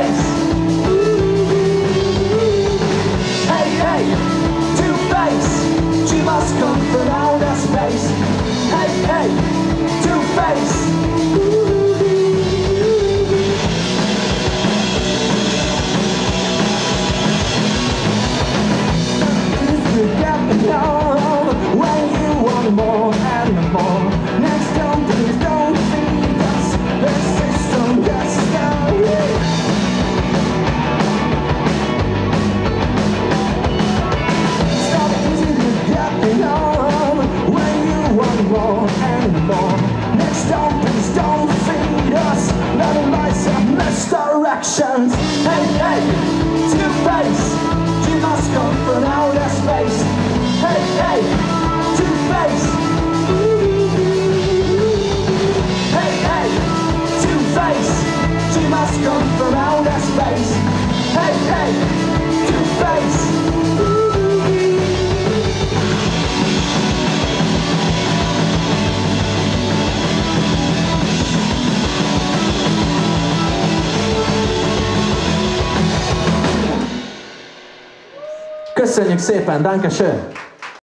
Two-Face. Hey, hey, Two-Face. She must come from outer space. Hey, hey, Two-Face. You got me on when you want more and more. Next time, please don't feed us. The system gets started. Stop using you got me on when you want more and more. Next time, please don't feed us. Not a lies of misdirections. Hey, hey, Two-Face. She must come from outer space. Hey, hey, Two-Face. Hey, hey, Two-Face. She must come from outer space. Hey, hey, Two-Face. Köszönjük szépen, danke schön!